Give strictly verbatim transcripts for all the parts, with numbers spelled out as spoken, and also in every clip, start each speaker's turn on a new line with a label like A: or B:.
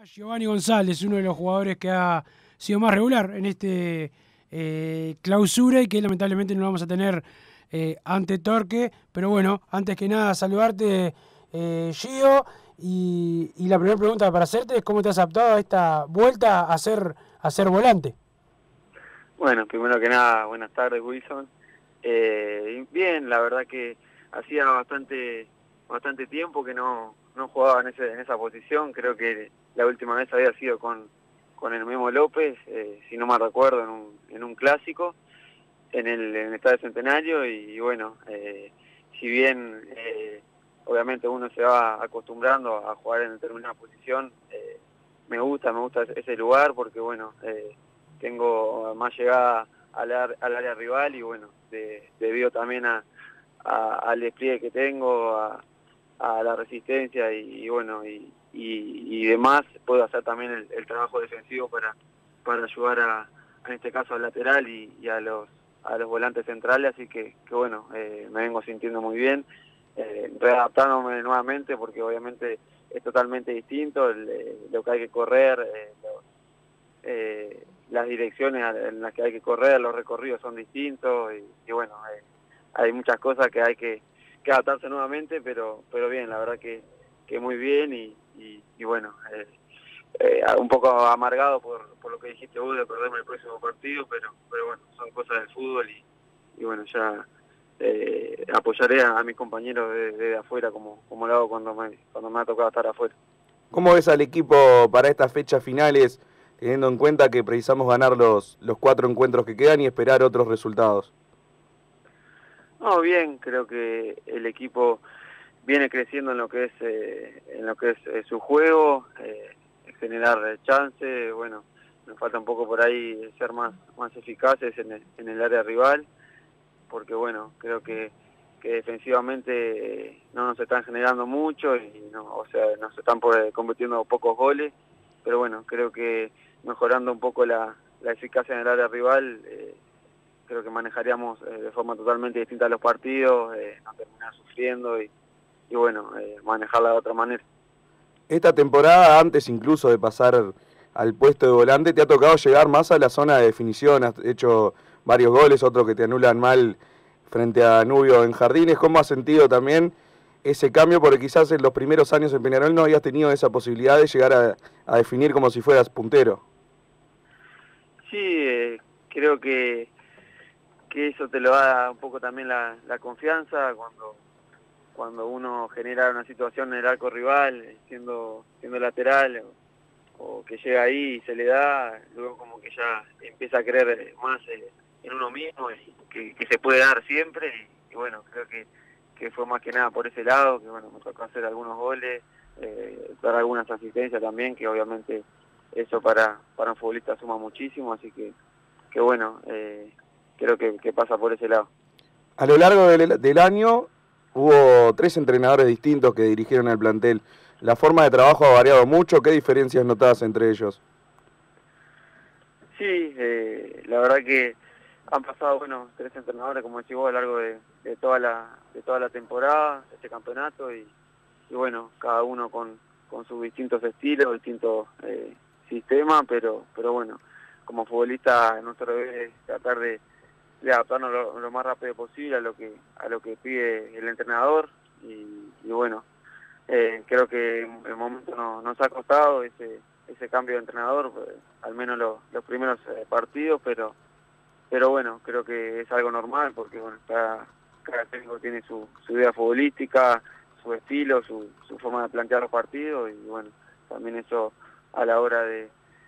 A: Giovanni González, uno de los jugadores que ha sido más regular en este eh, clausura y que lamentablemente no lo vamos a tener eh, ante Torque. Pero bueno, antes que nada saludarte, eh, Gio, y, y la primera pregunta para hacerte es cómo te has adaptado a esta vuelta a ser, a ser volante.
B: Bueno, primero que nada, buenas tardes, Wilson. Eh, bien, la verdad que hacía bastante bastante tiempo que no, no jugaba en, ese, en esa posición. Creo que la última vez había sido con, con el Memo López, eh, si no me recuerdo, en un, en un clásico, en el, en el Estadio Centenario. Y, y bueno, eh, si bien eh, obviamente uno se va acostumbrando a jugar en determinada posición, eh, me gusta, me gusta ese lugar porque bueno, eh, tengo más llegada al, al área rival y bueno, de, debido también a, a, al despliegue que tengo, a, a la resistencia y, y bueno, y, y, y demás, puedo hacer también el, el trabajo defensivo para, para ayudar a, en este caso al lateral y, y a los a los volantes centrales, así que, que bueno, eh, me vengo sintiendo muy bien, eh, readaptándome nuevamente porque obviamente es totalmente distinto el, eh, lo que hay que correr, eh, los, eh, las direcciones en las que hay que correr, los recorridos son distintos y, y bueno, eh, hay muchas cosas que hay que, que adaptarse nuevamente, pero pero bien, la verdad que, que muy bien y, y, y bueno, eh, eh, un poco amargado por, por lo que dijiste vos de perderme el próximo partido, pero pero bueno, son cosas del fútbol y, y bueno, ya eh, apoyaré a, a mis compañeros desde de, de afuera como, como lo hago cuando me, cuando me ha tocado estar afuera.
C: ¿Cómo ves al equipo para estas fechas finales, teniendo en cuenta que precisamos ganar los, los cuatro encuentros que quedan y esperar otros resultados?
B: No, bien, creo que el equipo viene creciendo en lo que es eh, en lo que es eh, su juego, eh, generar chance. Bueno, nos falta un poco por ahí ser más más eficaces en el, en el área rival, porque bueno, creo que, que defensivamente eh, no nos están generando mucho y no, o sea, nos están por, convirtiendo pocos goles, pero bueno, creo que mejorando un poco la, la eficacia en el área rival, eh, creo que manejaríamos eh, de forma totalmente distinta los partidos, eh, no terminar sufriendo y, y bueno, eh, manejarla de otra manera.
C: Esta temporada, antes incluso de pasar al puesto de volante, te ha tocado llegar más a la zona de definición, has hecho varios goles, otros que te anulan mal frente a Danubio en Jardines. ¿Cómo has sentido también ese cambio? Porque quizás en los primeros años en Peñarol no habías tenido esa posibilidad de llegar a, a definir como si fueras puntero.
B: Sí, eh, creo que que eso te lo da un poco también la, la confianza cuando cuando uno genera una situación en el arco rival siendo siendo lateral o, o que llega ahí y se le da, luego como que ya empieza a creer más eh, en uno mismo y que, que se puede dar siempre y, y bueno, creo que, que fue más que nada por ese lado, que bueno, me tocó hacer algunos goles, eh, dar algunas asistencias también, que obviamente eso para, para un futbolista suma muchísimo, así que, que bueno, eh, creo que, que pasa por ese lado.
C: A lo largo del, del año hubo tres entrenadores distintos que dirigieron el plantel. ¿La forma de trabajo ha variado mucho? ¿Qué diferencias notabas entre ellos?
B: Sí, eh, la verdad que han pasado, bueno, tres entrenadores, como decís vos, a lo largo de, de toda la de toda la temporada, de este campeonato, y, y bueno, cada uno con, con sus distintos estilos, distintos eh, sistemas, pero pero bueno, como futbolista nuestro deber es tratar de de adaptarnos lo, lo más rápido posible a lo que a lo que pide el entrenador y, y bueno, eh, creo que en el momento no, nos ha costado ese ese cambio de entrenador, pues, al menos lo, los primeros eh, partidos, pero pero bueno, creo que es algo normal porque bueno, cada, cada técnico tiene su, su idea futbolística, su estilo, su, su forma de plantear los partidos y bueno, también eso a la hora de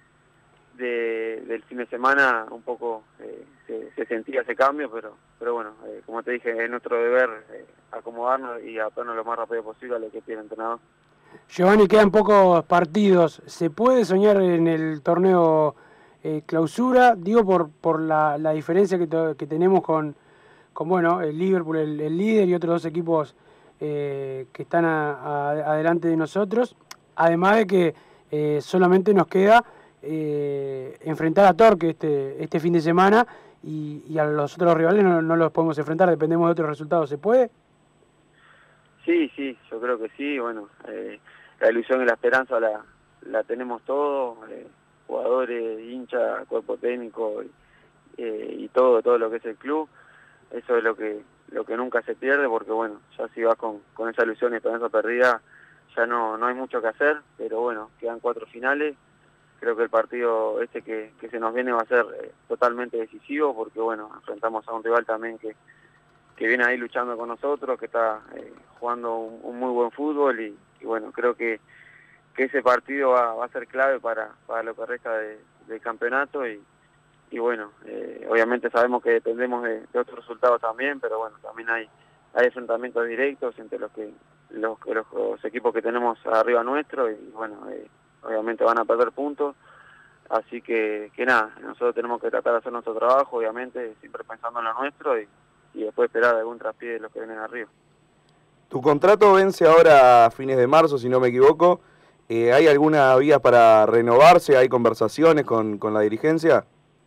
B: De, del fin de semana un poco eh, se, se sentía ese cambio, pero pero bueno, eh, como te dije, es nuestro deber eh, acomodarnos y adaptarnos lo más rápido posible a lo que pide el entrenador.
A: Giovanni, quedan pocos partidos. ¿Se puede soñar en el torneo eh, clausura? Digo por por la, la diferencia que, to, que tenemos con, con bueno, el Liverpool, el, el líder y otros dos equipos eh, que están a, a, adelante de nosotros. Además de que eh, solamente nos queda Eh, enfrentar a Torque este, este fin de semana y, y a los otros rivales no, no los podemos enfrentar, dependemos de otros resultados. ¿Se puede?
B: Sí, sí, yo creo que sí. Bueno, eh, la ilusión y la esperanza la, la tenemos todo, eh, jugadores, hinchas, cuerpo técnico y, eh, y todo, todo lo que es el club. Eso es lo que lo que nunca se pierde, porque bueno, ya si vas con, con esa ilusión y esperanza perdida, ya no, no hay mucho que hacer, pero bueno, quedan cuatro finales. Creo que el partido este que, que se nos viene va a ser eh, totalmente decisivo, porque bueno, enfrentamos a un rival también que, que viene ahí luchando con nosotros, que está eh, jugando un, un muy buen fútbol y, y bueno, creo que, que ese partido va, va a ser clave para, para lo que resta de, del campeonato y, y bueno, eh, obviamente sabemos que dependemos de, de otros resultados también, pero bueno, también hay, hay enfrentamientos directos entre los que los, los, los equipos que tenemos arriba nuestro y bueno, eh, obviamente van a perder puntos, así que, que nada, nosotros tenemos que tratar de hacer nuestro trabajo, obviamente, siempre pensando en lo nuestro y, y después esperar algún traspié de los que vienen arriba.
C: Tu contrato vence ahora a fines de marzo, si no me equivoco. Eh, ¿Hay alguna vía para renovarse? ¿Hay conversaciones con, con la dirigencia?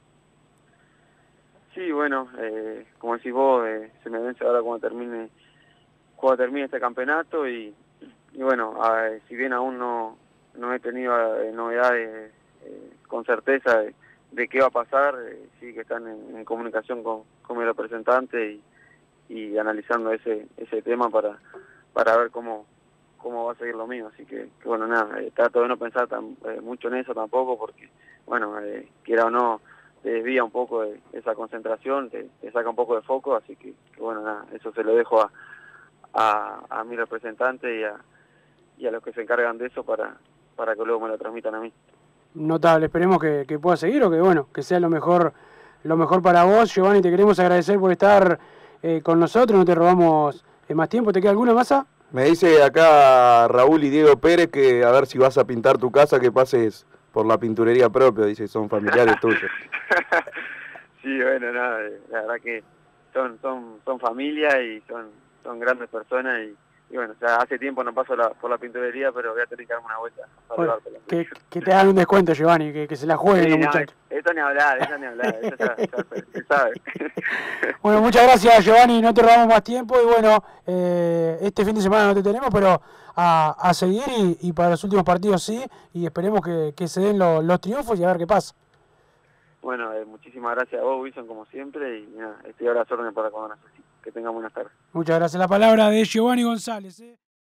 B: Sí, bueno, eh, como decís vos, eh, se me vence ahora cuando termine, cuando termine este campeonato y, y bueno, a, si bien aún no, no he tenido eh, novedades eh, con certeza de, de qué va a pasar, eh, sí que están en, en comunicación con, con mi representante y, y analizando ese ese tema para para ver cómo cómo va a seguir lo mío, así que, que bueno, nada, eh, trato de no pensar tan, eh, mucho en eso tampoco, porque bueno, eh, quiera o no, te desvía un poco de esa concentración, te, te saca un poco de foco, así que, que bueno, nada, eso se lo dejo a, a, a mi representante y a, y a los que se encargan de eso para, para que luego me lo transmitan a mí.
A: Notable, esperemos que, que pueda seguir o que bueno, que sea lo mejor, lo mejor para vos, Giovanni. Te queremos agradecer por estar eh, con nosotros, no te robamos eh, más tiempo. ¿Te queda alguna masa?
C: Me dice acá Raúl y Diego Pérez que a ver si vas a pintar tu casa, que pases por la pinturería propia, dice, son familiares tuyos.
B: Sí, bueno, nada, la verdad que son son son familia y son son grandes personas y, y bueno, ya hace tiempo no paso la, por la pinturería, pero voy a tener que darme una vuelta.
A: Bueno, que, que te hagan un descuento, Giovanni, que, que se la jueguen
B: sí,
A: los
B: no,
A: muchachos.
B: Esto ni hablar, eso ni hablar, eso ya, ya se sabe.
A: Bueno, muchas gracias, Giovanni, no te robamos más tiempo y bueno, eh, este fin de semana no te tenemos, pero a, a seguir y, y para los últimos partidos sí, y esperemos que, que se den los, los triunfos y a ver qué pasa.
B: Bueno, eh, muchísimas gracias a vos, Wilson, como siempre, y nada, estoy a las órdenes para cuando necesite. Que tengamos buenas tardes.
A: Muchas gracias. La palabra de Giovanni González. ¿eh?